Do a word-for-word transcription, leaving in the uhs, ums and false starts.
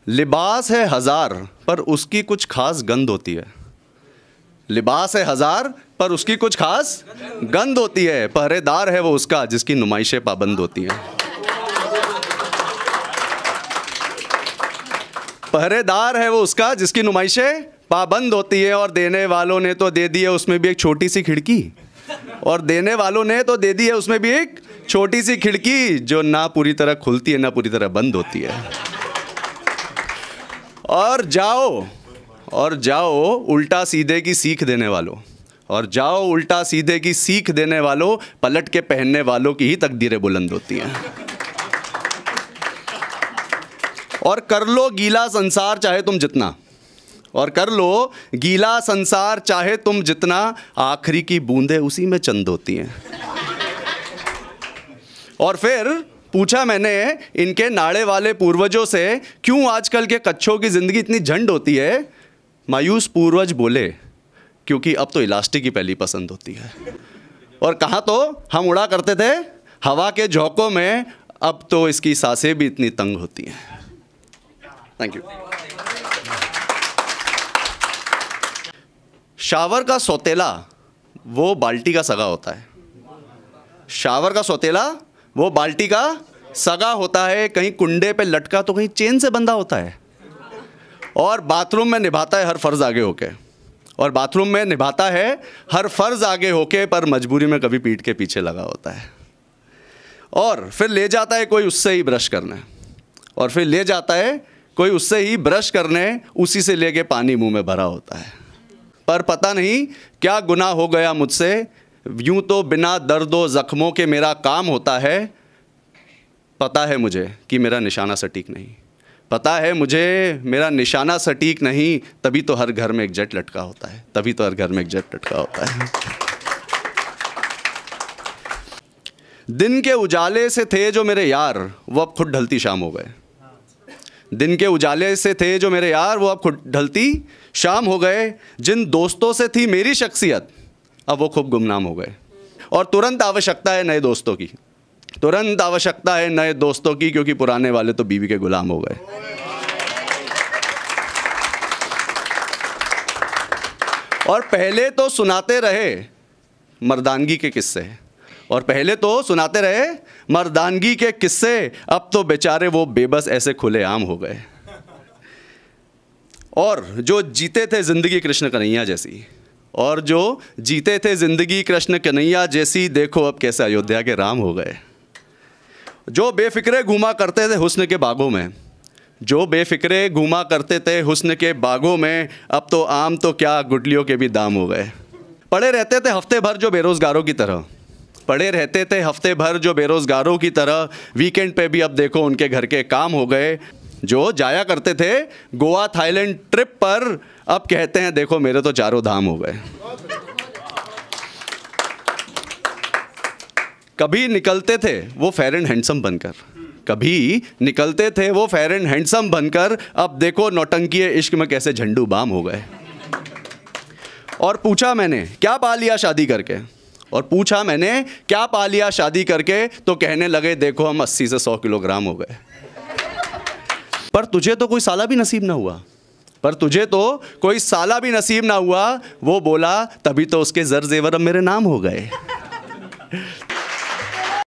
लिबास है हजार पर उसकी कुछ खास गंध होती है। लिबास है हजार पर उसकी कुछ खास गंध होती है। पहरेदार है वो उसका जिसकी नुमाइशें पाबंद होती हैं। पहरेदार है वो उसका जिसकी नुमाइशें पाबंद होती है। और देने वालों ने तो दे दी है उसमें भी एक छोटी सी खिड़की। और देने वालों ने तो दे दी है उसमें भी एक छोटी सी खिड़की जो ना पूरी तरह खुलती है ना पूरी तरह बंद होती है। और जाओ और जाओ उल्टा सीधे की सीख देने वालों, और जाओ उल्टा सीधे की सीख देने वालों, पलट के पहनने वालों की ही तकदीरें बुलंद होती हैं। और कर लो गीला संसार चाहे तुम जितना, और कर लो गीला संसार चाहे तुम जितना, आखिरी की बूंदें उसी में चंद होती हैं। और फिर पूछा मैंने इनके नाड़े वाले पूर्वजों से, क्यों आजकल के कच्छों की ज़िंदगी इतनी झंड होती है? मायूस पूर्वज बोले, क्योंकि अब तो इलास्टिक ही पहली पसंद होती है। और कहाँ तो हम उड़ा करते थे हवा के झोंकों में, अब तो इसकी सांसें भी इतनी तंग होती हैं। Thank you. शावर का सौतेला वो बाल्टी का सगा होता है। शावर का सौतेला वो बाल्टी का सगा होता है। कहीं कुंडे पे लटका तो कहीं चेन से बंधा होता है। और बाथरूम में निभाता है हर फर्ज आगे होके, और बाथरूम में निभाता है हर फर्ज आगे होके, पर मजबूरी में कभी पीठ के पीछे लगा होता है। और फिर ले जाता है कोई उससे ही ब्रश करने, और फिर ले जाता है कोई उससे ही ब्रश करने, उसी से लेके पानी मुंह में भरा होता है। पर पता नहीं क्या गुनाह हो गया मुझसे, यूं तो बिना दर्दो ज़ख्मों के मेरा काम होता है। पता है मुझे कि मेरा निशाना सटीक नहीं, पता है मुझे मेरा निशाना सटीक नहीं, तभी तो हर घर में एक जेट लटका होता है, तभी तो हर घर में एक जेट लटका होता है। दिन के उजाले से थे जो मेरे यार, वो अब खुद ढलती शाम हो गए। दिन के उजाले से थे जो मेरे यार, वो अब खुद ढलती शाम हो गए। जिन दोस्तों से थी मेरी शख्सियत, अब वो खूब गुमनाम हो गए। और तुरंत आवश्यकता है नए दोस्तों की, तुरंत आवश्यकता है नए दोस्तों की, क्योंकि पुराने वाले तो बीवी के गुलाम हो गए। और पहले तो सुनाते रहे मर्दानगी के किस्से, और पहले तो सुनाते रहे मर्दानगी के किस्से, अब तो बेचारे वो बेबस ऐसे खुले आम हो गए। और जो जीते थे ज़िंदगी कृष्ण कन्हैया जैसी, और जो जीते थे ज़िंदगी कृष्ण कन्हैया जैसी, देखो अब कैसे अयोध्या के राम हो गए। जो बेफिक्रे घूमा करते थे हुस्न के बागों में, जो बेफिक्रे घूमा करते थे हुस्न के बागों में, अब तो आम तो क्या गुटलियों के भी दाम हो गए। पड़े रहते थे हफ्ते भर जो बेरोज़गारों की तरह, पड़े रहते थे हफ्ते भर जो बेरोज़गारों की तरह, वीकेंड पे भी अब देखो उनके घर के काम हो गए। जो जाया करते थे गोवा थाईलैंड ट्रिप पर, अब कहते हैं देखो मेरे तो चारों धाम हो गए। कभी निकलते थे वो फेयर एंड हैंडसम बनकर, कभी निकलते थे वो फेयर एंड हैंडसम बनकर, अब देखो नौटंकी इश्क में कैसे झंडू बाम हो गए। और पूछा मैंने क्या पा लिया शादी करके, और पूछा मैंने क्या पा लिया शादी करके, तो कहने लगे देखो हम अस्सी से सौ किलोग्राम हो गए। पर तुझे तो कोई साला भी नसीब ना हुआ, पर तुझे तो कोई साला भी नसीब ना हुआ। वो बोला तभी तो उसके ज़र ज़ेवर अब मेरे नाम हो गए,